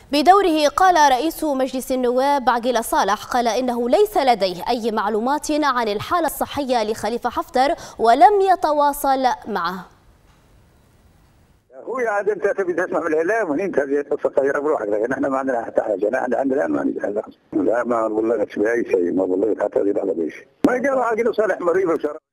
بدوره قال رئيس مجلس النواب عقيل صالح إنه ليس لديه أي معلومات عن الحالة الصحية لخليفة حفتر ولم يتواصل معه. هو عاد انت تبي تسمع من الاعلام وانت تبي تصير بروحك، لكن احنا ما عندنا حتى حاجه، احنا عندنا ما نتكلم. لا ما بلغتش باي شيء، ما بلغت حتى هذه لحظه باي شيء. ما قالوا عقيل صالح مريض وشرف.